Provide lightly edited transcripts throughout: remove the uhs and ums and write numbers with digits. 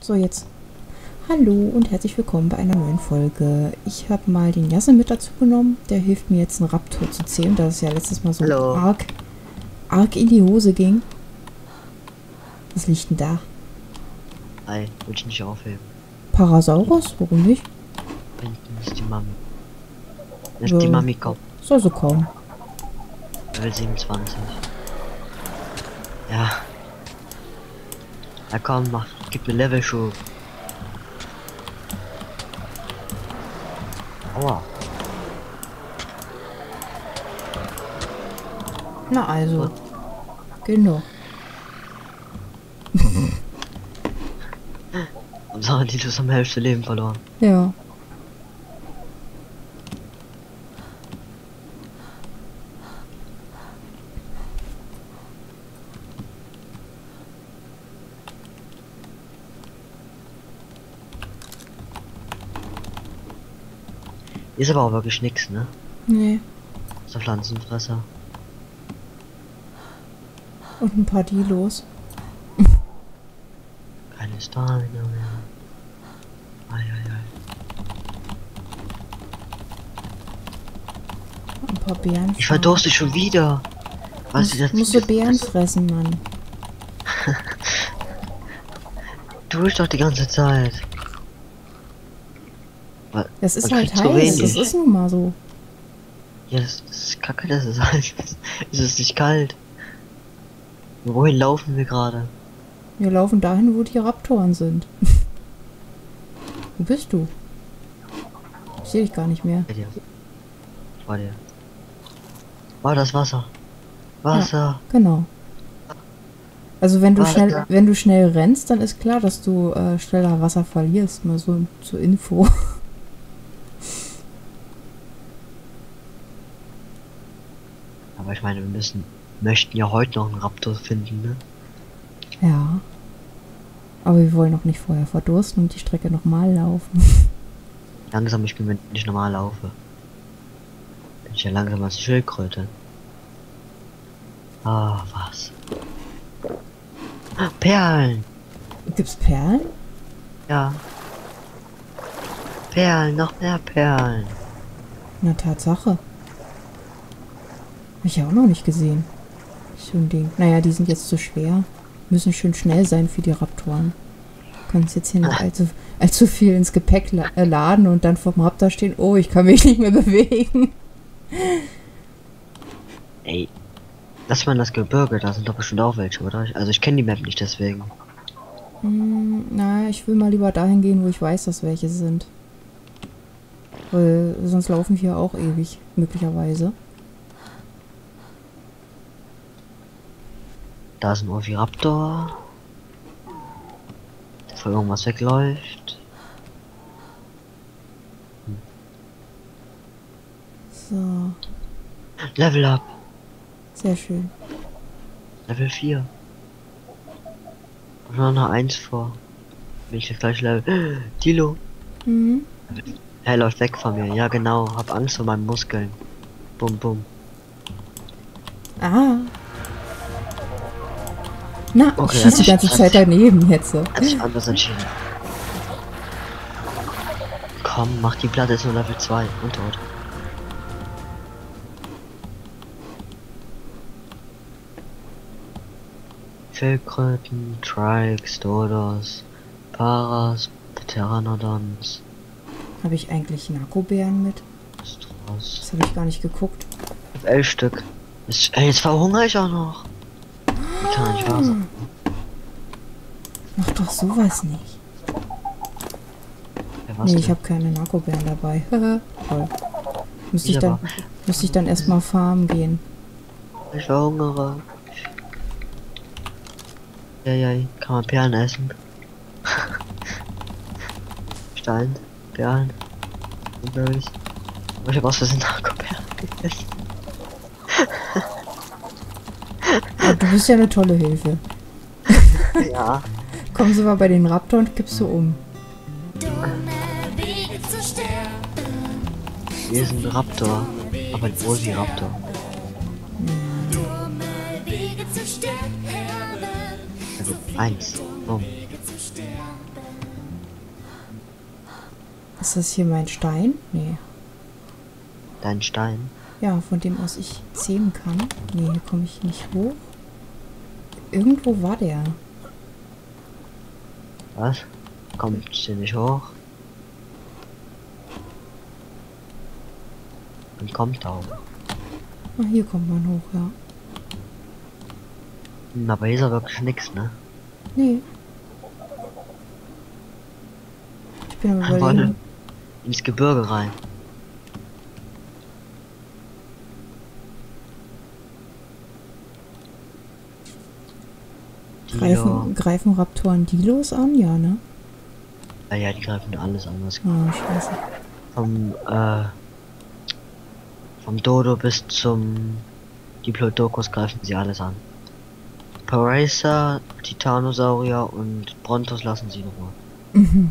So, jetzt. Hallo und herzlich willkommen bei einer neuen Folge. Ich habe mal den Jasse mit dazu genommen. Der hilft mir jetzt, einen Raptor zu zählen, da es ja letztes Mal so arg in die Hose ging. Was liegt denn da? Ei, will ich nicht aufheben. Parasaurus? Warum nicht? Hinten ist die Mami. Ist die Mami kommt. Soll so kommen. Level 27. Ja. Ja komm, gib mir Level-Schub. Aua. Na also. Genau. Unsere Dinos haben Hälfte Leben verloren. Ja. Ist aber auch wirklich nix, ne? Nee. So Pflanzenfresser. Und ein paar Dilos. Keine Stamina mehr. Eieiei. Ein paar Beeren. Ich verdurste schon wieder. Was ist das? Musst du Beeren fressen, Mann. Tu ich doch die ganze Zeit. Das ist Man halt kriegt zu heiß, das wenig. ist nun mal so. Ja, das ist kacke, das ist heiß. Es ist nicht kalt. Wohin laufen wir gerade? Wir laufen dahin, wo die Raptoren sind. Wo bist du? Ich sehe dich gar nicht mehr. Bei dir. Vor dir. War das Wasser? Wasser. Ja, genau. Also wenn du Wasser. schnell rennst, dann ist klar, dass du schneller Wasser verlierst. Mal so zur Info. Aber ich meine, möchten ja heute noch einen Raptor finden, ne? Ja. Aber wir wollen noch nicht vorher verdursten und die Strecke nochmal laufen. Langsam, ich bin, wenn ich normal laufe. Bin ich ja langsam als Schildkröte. Ah, was? Ah, Perlen! Gibt's Perlen? Ja. Perlen, noch mehr Perlen. Na, Tatsache. Hab ich ja auch noch nicht gesehen. So ein Ding. Naja, die sind jetzt zu schwer. Müssen schön schnell sein für die Raptoren. Können es jetzt hier nicht allzu viel ins Gepäck laden und dann vom Raptor stehen. Oh, ich kann mich nicht mehr bewegen. Ey. Lass mal das Gebirge, da sind doch bestimmt auch welche, oder? Also ich kenne die Map nicht, deswegen. Na, ich will mal lieber dahin gehen, wo ich weiß, dass welche sind. Weil sonst laufen wir auch ewig, möglicherweise. Da ist ein Oviraptor. Der vor irgendwas wegläuft. So, Level up. sehr schön. Level 4. Und noch eine 1 vor. Bin ich jetzt gleich Level. Dilo. Mhm. Er läuft weg von mir. Ja genau. Hab Angst vor meinen Muskeln. Bum bum. Ah. Na, Okay, ich schieße die ganze Zeit daneben jetzt so. Hat sich anders entschieden. Komm, mach die Platte, ist nur Level 2 und tot. Schildkröten, Trikes, Dodos, Paras, Pteranodons, Habe ich eigentlich Narkobären mit? Astros. Das habe ich gar nicht geguckt. 11 Stück. Ey, jetzt verhungere ich auch noch. Das kann nicht wahr sein. Mach doch sowas nicht. Ja, was Nee, denn? ich habe keine Narkobären dabei. Toll. Müsste Ich ich dann erstmal farmen gehen. Ich verhungere. Ja, kann man Perlen essen? Stein, Perlen, Blueberries. Aber ich hab aus Versehen Narkoperlen gegessen. Ja, du bist ja eine tolle Hilfe. Ja. Komm so mal bei den Raptor und kippst du um. Hier ist ein Raptor, aber ein Oviraptor. Also 1. Bumm. Ist das hier mein Stein? Nee. Dein Stein. Ja, von dem aus ich zähmen kann. Nee, hier komme ich nicht hoch. Irgendwo war der. Was? Kommt sie nicht hoch? Und kommt da hoch. Ah, hier kommt man hoch, ja. Aber hier ist ja wirklich nichts, ne? Nee. Ich bin am Wir wollen Überlegen. ins Gebirge rein. Greifen Raptoren Dilos an? Ja, ne? Ja, die greifen alles an. Was Ah, scheiße. Vom Dodo bis zum Diplodocus greifen sie alles an. Paracer, Titanosaurier und Brontos lassen sie in Ruhe. Mhm.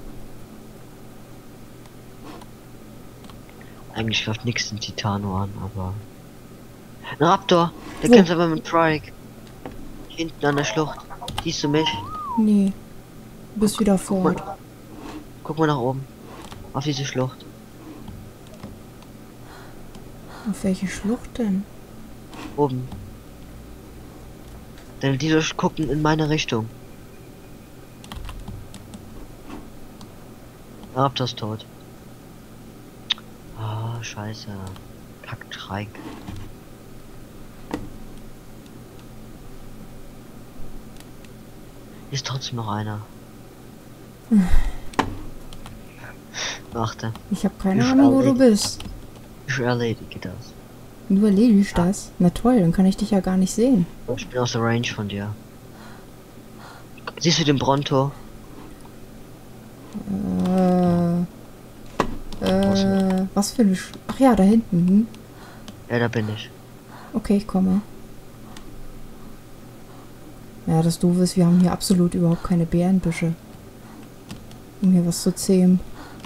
Eigentlich greift nichts den Titano an, aber... Ein Raptor! Der Wo? kämpft aber mit Trike. Hinten an der Schlucht. Siehst du mich? Nee. Du bist wieder Guck mal, fort. guck mal nach oben. Auf diese Schlucht. Auf welche Schlucht denn? Oben. Denn die gucken in meine Richtung. Raptor ist tot. Ah, scheiße. Kack Trike. Hier ist trotzdem noch einer. Warte. Ich habe keine Ahnung, wo du bist. Ich erledige das. Du erledigst das? Na toll, dann kann ich dich ja gar nicht sehen. Ich bin aus der Range von dir. Siehst du den Bronto? Was für eine Ach ja, da hinten. Hm? Ja, da bin ich. Okay, ich komme. Ja, das Doofe ist, wir haben hier absolut überhaupt keine Bärenbüsche. Um hier was zu zähmen.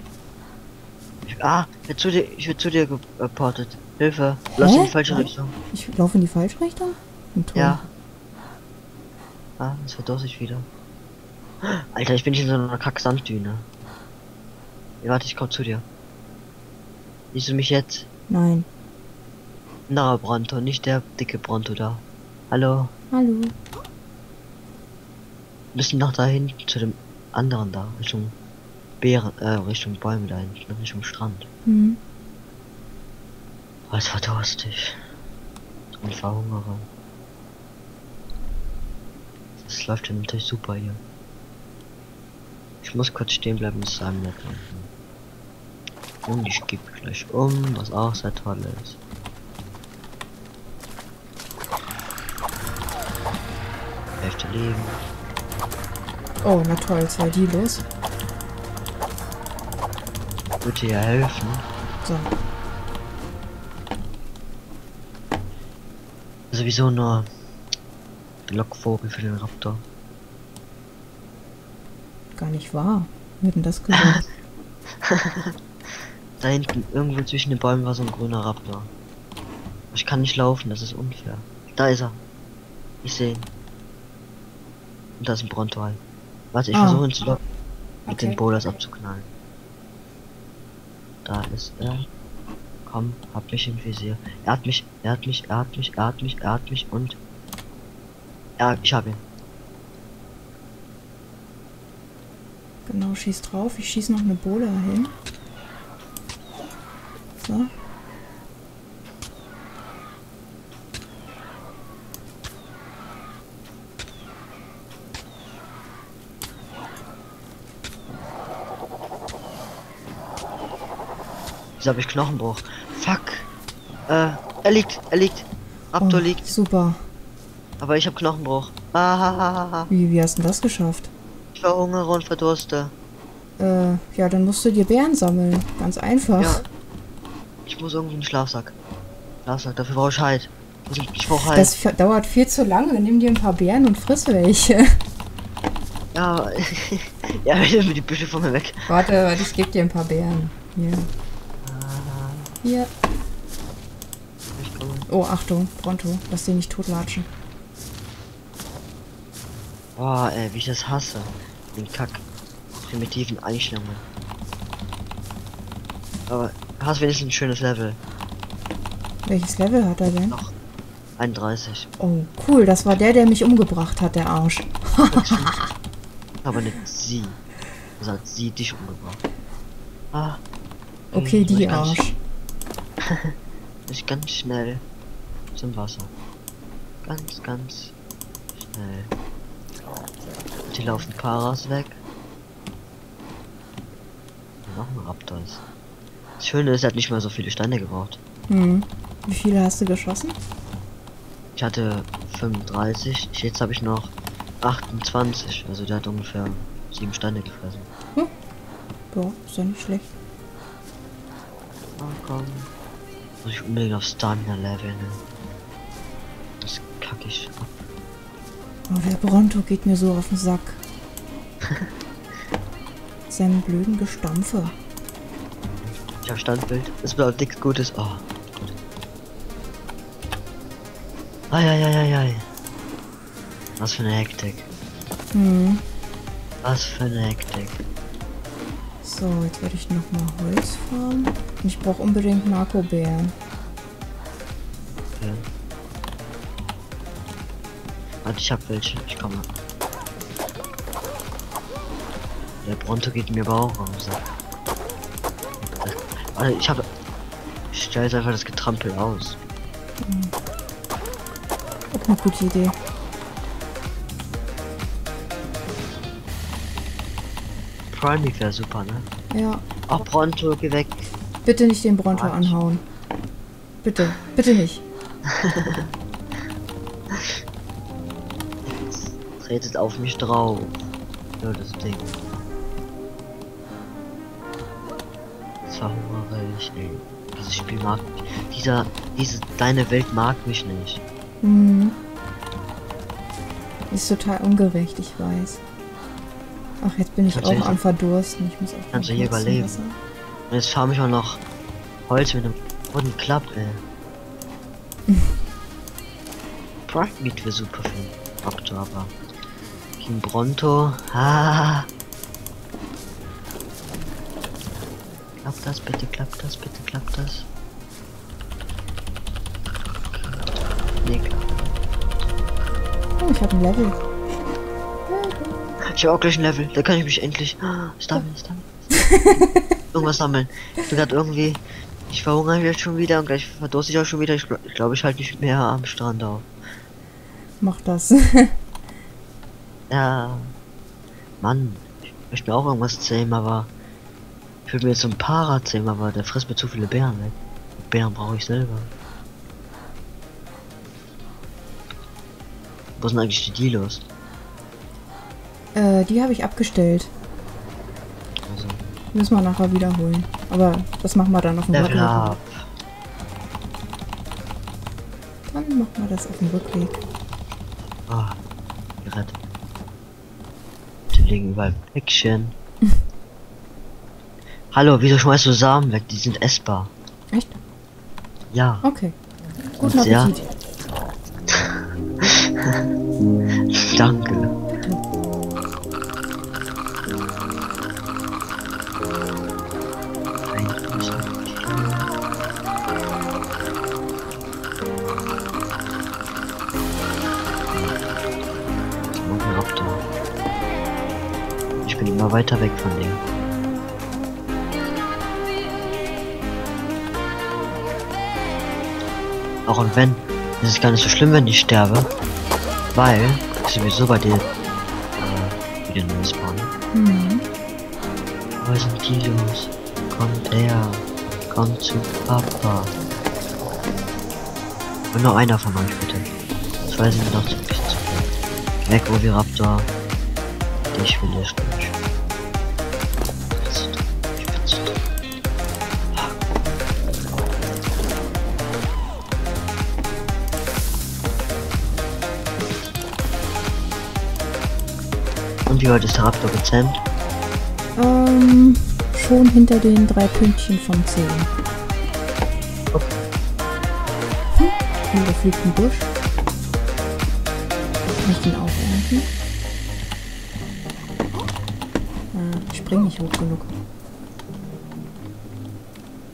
Ich werd zu dir geportet. Hilfe. Lass in die falsche Richtung. Ich laufe in die falsche Richtung? Toll. Ja. Ah, es verdorrt sich wieder. Alter, ich bin hier in so einer Kack-Sanddüne. Ja, warte, ich komm zu dir. Siehst du mich jetzt? Nein. Na, Bronto, nicht der dicke Bronto da. Hallo? Hallo. Wir müssen noch dahin zu dem anderen da, Richtung Bären, Richtung Bäume da hinten, Richtung Strand. Hm. Oh, es war durstig. Und verhungere. Das läuft ja natürlich super hier. Ich muss kurz stehen bleiben, bis es einem nicht und ich gebe gleich um, was auch sehr toll ist. Hälfte Leben. Oh, na toll, 2 Dilos. Würde ja helfen. So. Sowieso nur Lockvogel für den Raptor. Gar nicht wahr. Wir hätten das gesagt. Da hinten, irgendwo zwischen den Bäumen war so ein grüner Raptor. Ich kann nicht laufen, das ist unfair. Da ist er. Ich sehe ihn. Und da ist ein Bronto halt. Warte, ich versuche ihn zu locken. Mit den Boulders abzuknallen. Da ist er. Komm, hab mich im Visier. Er hat mich und... Ja, ich hab ihn. Genau, schieß drauf. Ich schieß noch eine Bohle hin. So. Jetzt habe ich Knochenbruch. Fuck. Er liegt. Raptor liegt. Super. Aber ich habe Knochenbruch. Ah, Wie hast du das geschafft? ich verhungere und verdurste. Ja, dann musst du dir Beeren sammeln. Ganz einfach. Ja. Ich muss irgendwie einen Schlafsack. Dafür brauche ich halt. Ich brauche halt. Das dauert viel zu lange. Nimm dir ein paar Beeren und friss welche. Ja, ja, bitte mit die Büsche von mir weg. Warte, ich gebe dir ein paar Beeren. Hier. Hier. Ich komme. Oh, Achtung, Pronto. Lass den nicht totlatschen. Boah, ey, wie ich das hasse. Den Kack. Primitiven Einstellungen. Aber hast wenigstens ein schönes Level. Welches Level hat er denn? Noch 31. Oh, cool. Das war der mich umgebracht hat, der Arsch. Aber nicht sie. Also hat sie dich umgebracht. Ah. Okay, die Arsch. Ich ganz schnell zum Wasser. Ganz schnell. Und hier laufen Paras weg. Und noch ein Raptor ist. Das Schöne ist, er hat nicht mal so viele Steine gebraucht. Hm. Wie viele hast du geschossen? Ich hatte 35, jetzt habe ich noch 28. Also der hat ungefähr 7 Steine gefressen. Hm. Ja, ist ja nicht schlecht. Oh, komm. Muss ich unbedingt auf Stamina leveln. Ne? Das kacke ich ab. Oh, der Bronto geht mir so auf den Sack. Seinem blöden Gestampfe. Ich habe Standbild. Das bedeutet nichts Gutes. Oh, gut. Eieieiei. Was für eine Hektik. Hm. Was für eine Hektik. So, jetzt werde ich noch mal Holz farmen. Und ich brauche unbedingt Narkobeeren. Okay. Warte, ich hab welche. Ich komme. Der Bronto geht mir aber auch am Sack. Warte, ich stelle jetzt einfach das Getrampel aus. Auch eine gute Idee. Priming wäre super, ne? Ja. Oh, Bronto, geh weg. Bitte nicht den Bronto Quatsch. anhauen. Bitte. Bitte nicht. Jetzt tretet auf mich drauf. Ja, das Ding. Das verhungere ich, ey. Dieses Spiel mag mich. Deine Welt mag mich nicht. Hm. Ist total ungerecht, ich weiß. Ach, jetzt bin ich Kannst du auch hier- am Verdursten. Ich muss auch Kannst du mal hier kurz zum überleben? Wasser. Und jetzt farm ich auch noch Holz mit einem roten Klapp, ey. Prime Meat wäre super für den Raptor, aber gegen Bronto. Ah. Klappt das bitte, klappt das bitte, klappt das? Nee, klappt. Oh, ich habe ein Level. Ich habe auch gleich ein Level, da kann ich mich endlich. Stammeln. Irgendwas sammeln. Ich bin gerade irgendwie. Ich verhungere jetzt schon wieder und gleich verdurste ich auch schon wieder. Ich glaube, ich halte nicht mehr am Strand auf. Mach das. Ja. Mann, ich möchte mir auch irgendwas zähmen, aber. Ich würde mir jetzt so ein Para zähmen, aber der frisst mir zu viele Beeren weg. Beeren brauche ich selber. Wo sind eigentlich die Dilos? Die habe ich abgestellt. Also, Müssen wir nachher wiederholen. Aber das machen wir dann auf dem Level Rückweg. up. Dann machen wir das auf dem Rückweg. Oh, gerettet. Die liegen überall Päckchen. Hallo, wieso schmeißt du Samen weg? Die sind essbar. Echt? Ja. Okay. Guten Ja. Appetit. Danke. Ich bin immer weiter weg von dem. Auch und wenn, es ist gar nicht so schlimm, wenn ich sterbe, weil ich sowieso bei dir wieder neu spawnen. Mhm. Wo sind die los? Kommt her, kommt zu Papa. Und nur einer von euch bitte. Zwei sind noch zu ein bisschen zu viel. Weg, Oviraptor. Ich will nicht durch. Ich bin zu dumm. Und wie weit ist der Raptor gezähmt? Schon hinter den 3 Pünktchen von 10. Okay. Und da fliegt ein Busch. Kann ich den auch ernten? Ich spring nicht hoch genug.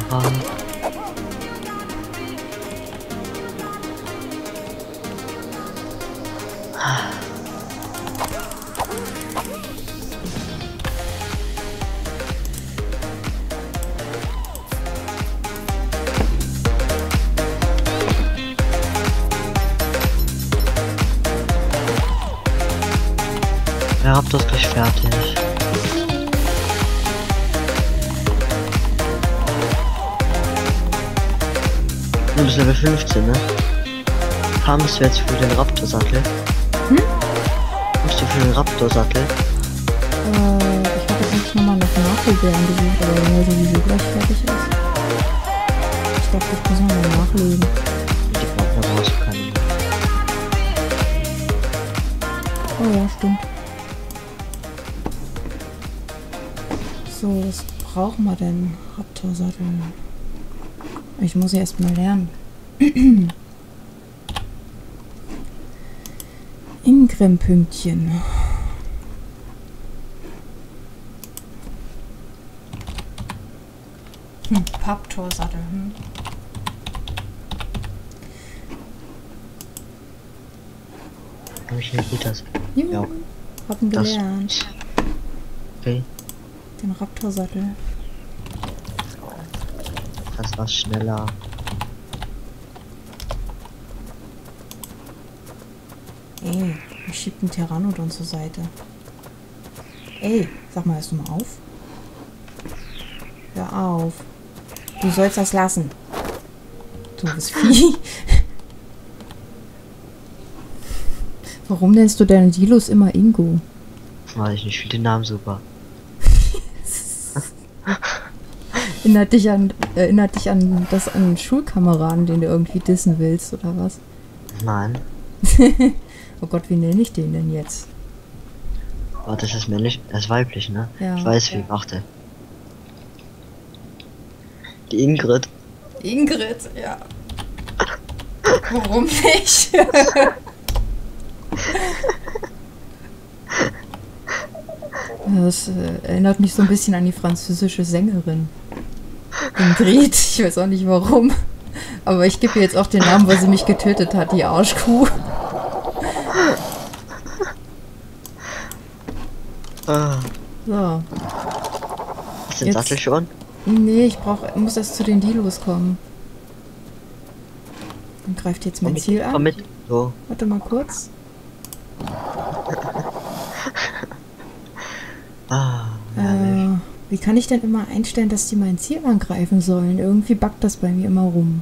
fahren. Der Raptor ist gleich fertig. Du bist Level 15, ne? Farmst du jetzt für den Raptor-Sattel? Musst du für den Raptor-Sattel? Ich habe jetzt nicht nochmal nach Nachlebären gesucht, aber wenn er sowieso gleich fertig ist. Ich dachte, ich muss nochmal nachlegen. Die Partner brauchst du keine mehr. Oh ja, stimmt. So, was brauchen wir denn? Raptor-Sattel. Ich muss ja erst mal lernen. Ingram-Pünktchen. Papptor-Sattel. Hab ich nicht gut das. Juhu, Ja. hab ihn Das- gelernt. Okay, Den Raptor-Sattel. das war schneller. Ey, ich schieb den Pteranodon zur Seite. Ey, sag mal, hörst du mal auf? Hör auf. Du sollst das lassen. Du bist Vieh. Warum nennst du deine Dilos immer Ingo? Weiß ich nicht, ich finde den Namen super. Erinnert dich an einen Schulkameraden, den du irgendwie dissen willst, oder was? Nein. Oh Gott, wie nenne ich den denn jetzt? Oh, das ist männlich, das ist weiblich, ne? Ja. Ich weiß wie, warte. Die Ingrid. Ingrid, ja. Warum nicht? Das erinnert mich so ein bisschen an die französische Sängerin. Ingrid, ich weiß auch nicht warum. Aber ich gebe ihr jetzt auch den Namen, weil sie mich getötet hat, die Arschkuh. Ah, So. ist den Jetzt- Sattel schon? Nee, ich muss erst zu den Dilos kommen. Dann greift jetzt mein Ziel Komm an. mit. So. Warte mal kurz. Ah, herrlich. Wie kann ich denn immer einstellen, dass die mein Ziel angreifen sollen? Irgendwie buggt das bei mir immer rum.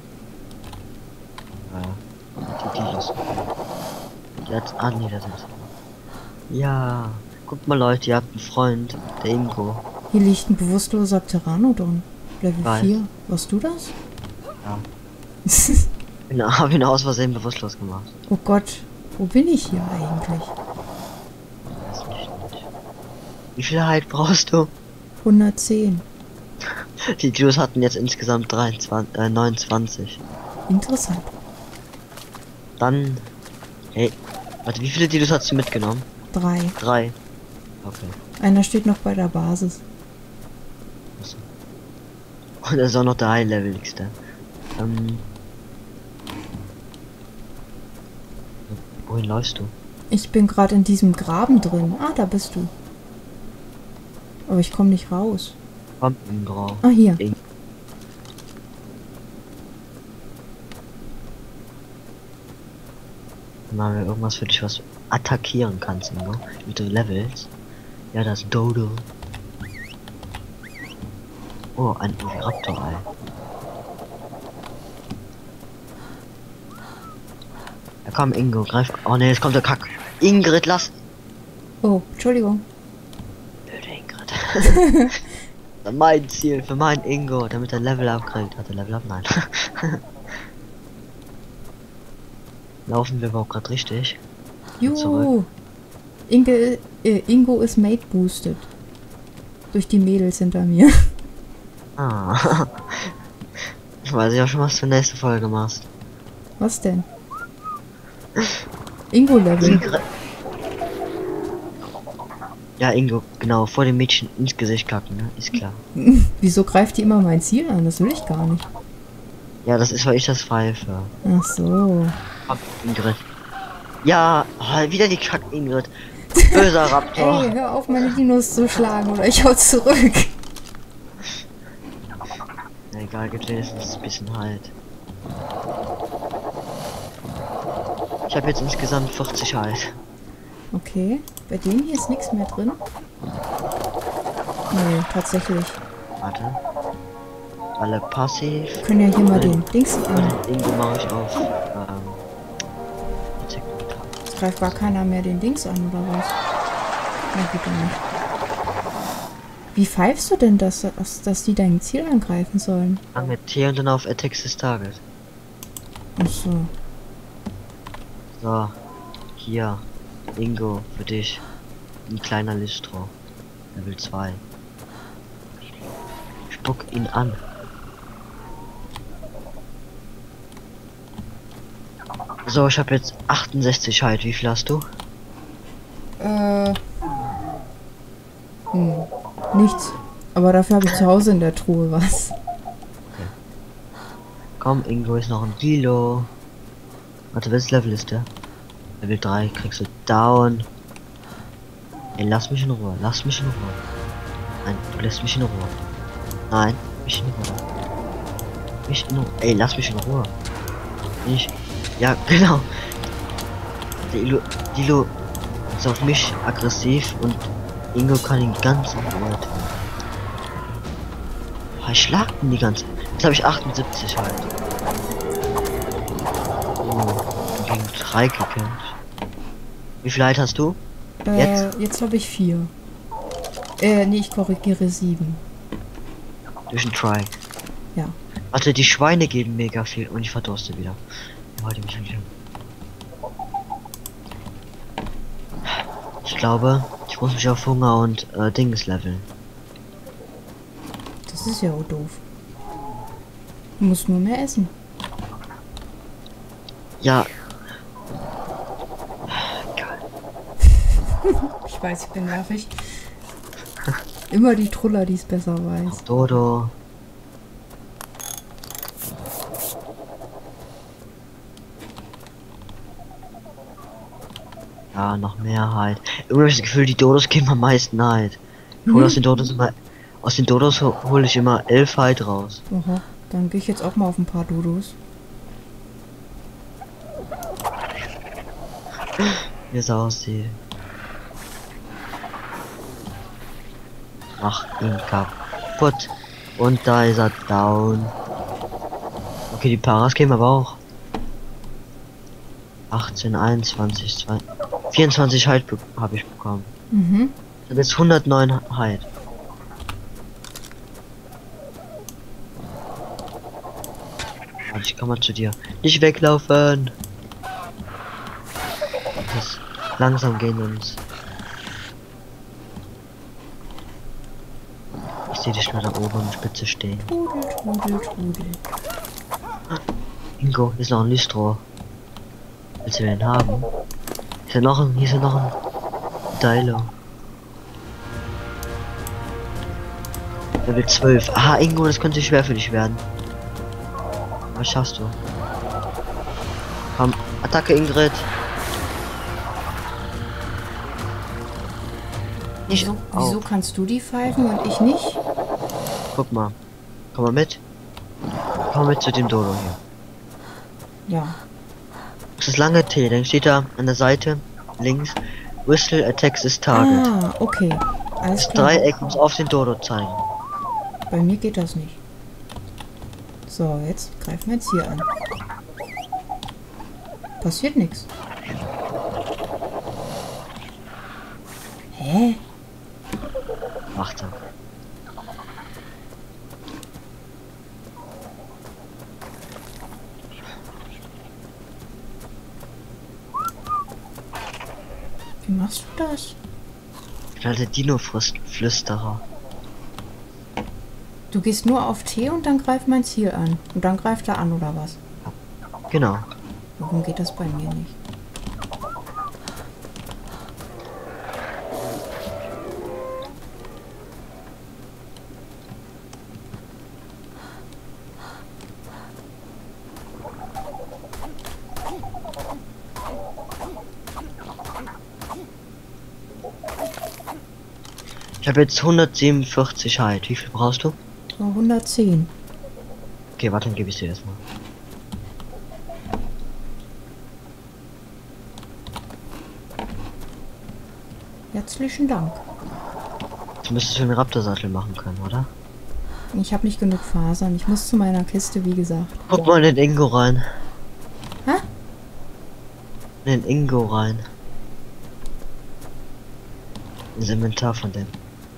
Die Dilos. Jetzt. Ah, nee, das ist. Ja. Guckt mal, Leute, ihr habt einen Freund, der Ingo. Hier liegt ein bewusstloser Pteranodon. Level Weiß. 4. Warst du das? Ja. Hab ihn aus Versehen bewusstlos gemacht. Oh Gott, wo bin ich hier eigentlich? Weiß ich nicht. Wie viel Halt brauchst du? 110. Die Dilos hatten jetzt insgesamt 29. Interessant. Dann. Hey. Warte, wie viele Dilos hast du mitgenommen? 3. 3. Okay. Einer steht noch bei der Basis. Achso. Und er ist auch noch der High-Leveligste. Wohin läufst du? Ich bin gerade in diesem Graben drin. Ah, da bist du. Aber ich komme nicht raus. Komm, Ingo. Ah, hier. Machen wir irgendwas für dich, was du attackieren kannst, Ingo. Mit den Levels. Ja, das Dodo. Oh, ein Raptor-Ei. Ja, komm, Ingo, greif. Oh ne, jetzt kommt der Kack. Ingrid, lass. Oh, Entschuldigung. Blöde Ingrid. Das ist mein Ziel für meinen Ingo, damit er Level up kriegt. Hat er Level up? Nein. Laufen wir überhaupt gerade richtig? Juhu. Ingo ist Mate boosted. Durch die Mädels hinter mir. Ah. Ich weiß ja schon, was du nächste Folge machst. Was denn? Ingo-Level. Ja, Ingo, genau, vor dem Mädchen ins Gesicht kacken, ne? Ist klar. Wieso greift die immer mein Ziel an? Das will ich gar nicht. Ja, das ist, weil ich das pfeife. Ach so. Kack, Ingrid. Ja, oh, wieder die Kack, Ingrid. Böser Raptor. Ey, hör auf, meine Dinos zu schlagen oder ich hau zurück. Na egal, gibt wenigstens ein bisschen Halt. Ich habe jetzt insgesamt 40 Halt. Okay, bei dem hier ist nichts mehr drin. Nee, tatsächlich. Warte. Alle passiv. Wir können ja hier mal den Dings an. Und Ingo mache ich auf. Es greift gar keiner mehr den Dings an, oder was? Na gut, dann nicht. Wie pfeifst du denn, dass die dein Ziel angreifen sollen? Fang mit T und dann auf Attack this Target. Ach so. So. Hier. Ingo, für dich. Ein kleiner Listro. Level 2. Spuck ihn an. So, ich habe jetzt 68 halt. Wie viel hast du? Nichts. Aber dafür habe ich zu Hause in der Truhe was. Okay. Komm, Ingo ist noch ein Kilo. Warte, welches Level ist der? Level 3, kriegst du down. Ey, lass mich in Ruhe, lass mich in Ruhe. Nein, du lässt mich in Ruhe. Nein, mich in Ruhe. Mich in Ruhe. Ey, lass mich in Ruhe. Ich. Ja, genau. Dilo ist auf mich aggressiv und Ingo kann ihn ganz in Ruhe tun. Oh, ich schlag ihn die ganze. Jetzt habe ich 78 halt. Oh, gegen 3 gekämpft. Wie viel Halt hast du? Jetzt habe ich 4. Nee, ich korrigiere 7. Durch den Try. Ja. Warte, die Schweine geben mega viel und ich verdurste wieder. Wollte mich nicht. Ich glaube, ich muss mich auf Hunger und Dings leveln. Das ist ja auch doof. Du musst nur mehr essen. Ja. Ich weiß, ich bin nervig. Immer die Truller, die es besser weiß. Dodo. Ja, noch mehr halt. Irgendwie habe ich das Gefühl, die Dodos geben am meisten halt. Ich hole aus den Dodos immer. Aus den Dodos hole ich immer 11 halt raus. Aha, dann gehe ich jetzt auch mal auf ein paar Dodos. Wie es aussieht. Mach ihn kaputt. Und da ist er down. Okay, die Paras geben aber auch. 18, 21, 2, 24 Halt habe ich bekommen. Mhm. Ich habe jetzt 109 Halt. Warte, ich komme mal zu dir. Nicht weglaufen! Das langsam gehen uns. Ich sehe dich nur da oben an der Spitze stehen. Trudel, Trudel, Trudel. Ingo, hier ist noch ein Listro. Willst du den haben? Hier ist ja noch ein Dilo. Level 12. Aha, Ingo, das könnte schwer für dich werden. Was schaffst du? Komm, Attacke, Ingrid. Nicht Wieso kannst du die pfeifen und ich nicht? Guck mal. Komm mal mit. Komm mal mit zu dem Dodo hier. Ja. Das ist lange T, dann steht da an der Seite links Whistle attacks this target. Ah, okay. Alles Das klar. Dreieck muss auf den Dodo zeigen. Bei mir geht das nicht. So, jetzt greifen wir jetzt hier an. Passiert nichts. Hä? Macht er. Wie machst du das? Ich bin halt der Dino-Flüsterer. Du gehst nur auf T und dann greift mein Ziel an. Und dann greift er an, oder was? Genau. Warum geht das bei mir nicht? Ich habe jetzt 147 Halt. Wie viel brauchst du? 110. Okay, warte, dann gebe ich dir erstmal. Herzlichen Dank. Jetzt müsstest du einen Raptorsattel machen können, oder? Ich habe nicht genug Fasern. Ich muss zu meiner Kiste, wie gesagt. Guck mal in den Ingo rein. Hä? In den Ingo rein. Ins Inventar von dem.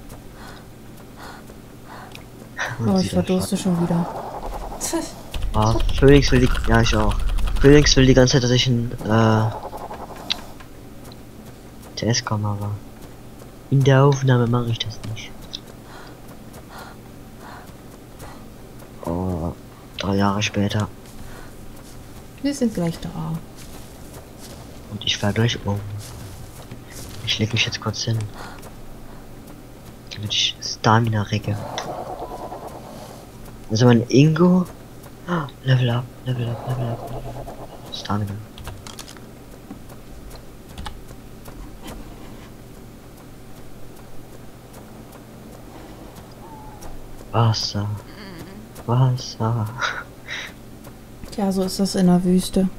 Oh, ich verdurste schon wieder. Ah, Phoenix will die... Ja, ich auch. Phoenix will die ganze Zeit, dass ich ein TS komme, aber in der Aufnahme mache ich das nicht. Oh, 3 Jahre später. Wir sind gleich da. Und ich fahr gleich um. Ich leg mich jetzt kurz hin. Damit ich Stamina regge. Also mein Ingo. Level up, Level up, Level up, Level up. Stamina. Wasser. Wasser. Tja, so ist das in der Wüste.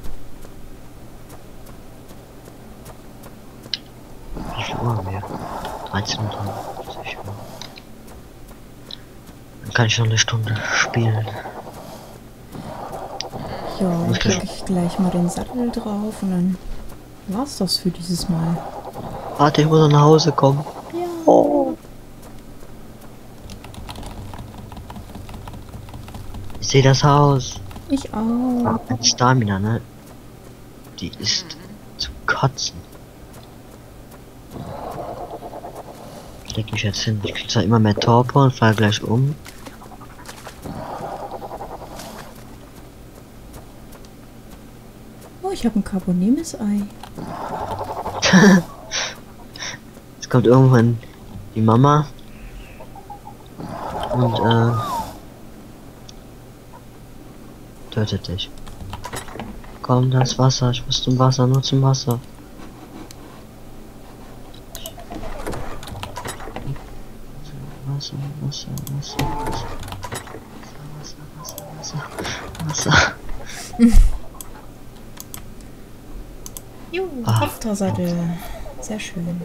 Wie viel Uhr haben wir? 13 Uhr. Dann kann ich noch eine Stunde spielen. Ja, dann klicke ich gleich mal den Sattel drauf und dann war's das für dieses Mal. Warte, ich muss noch nach Hause kommen. Ja. Oh. Ich sehe das Haus. Ich auch. Stamina, ne? Die ist zu kotzen. Ich leg mich jetzt hin. Ich krieg zwar immer mehr Torpor und fall gleich um. Oh, ich habe ein Carbonemis-Ei. Jetzt kommt irgendwann die Mama. Und tötet dich. Komm, das Wasser. Ich muss zum Wasser, nur zum Wasser. Wasser, Wasser, Wasser, Wasser. Wasser, Wasser, Wasser, Wasser. Haftersattel. Sehr schön.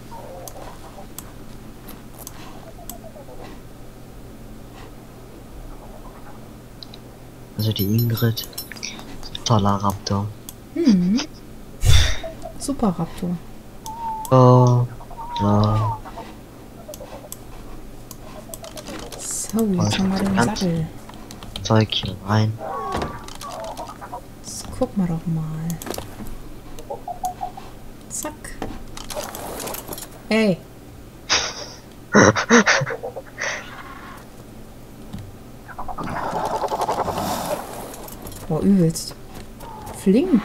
Also die Ingrid. Toller Raptor. Hm. Super Raptor. Oh. Ja. So, jetzt haben wir den Sattel. Zeug hier rein. Jetzt gucken wir doch mal. Zack. Hey. Boah, übelst. Flink.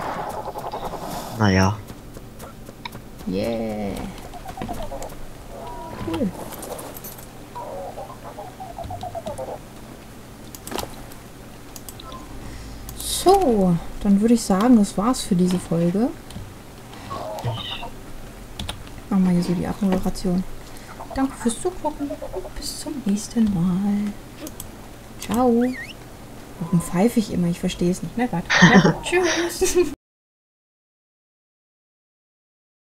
Naja. Yeah. Cool. So, dann würde ich sagen, das war's für diese Folge. Machen wir hier so die Abmoderation. Danke fürs Zugucken und bis zum nächsten Mal. Ciao. Warum pfeife ich immer? Ich verstehe es nicht. Na Gott. Ja, tschüss.